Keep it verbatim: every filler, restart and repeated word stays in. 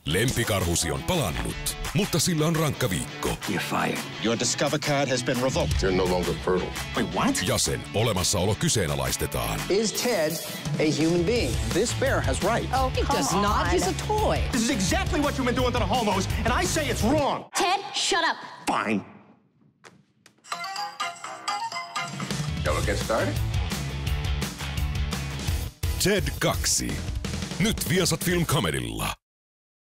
Lempikarhusi on palannut, mutta sillä on rankka viikko. You're fired. Your Discover card has been revoked. You're no longer fertile. Wait, what? Ja sen olemassaolo kyseenalaistetaan. Is Ted a human being? This bear has rights. Oh, he does not. He's a toy. This is exactly what you've been doing to the homos, and I say it's wrong. Ted, shut up. Fine. Shall we get started? Ted kaksi. Nyt Viasat Film Comedylla.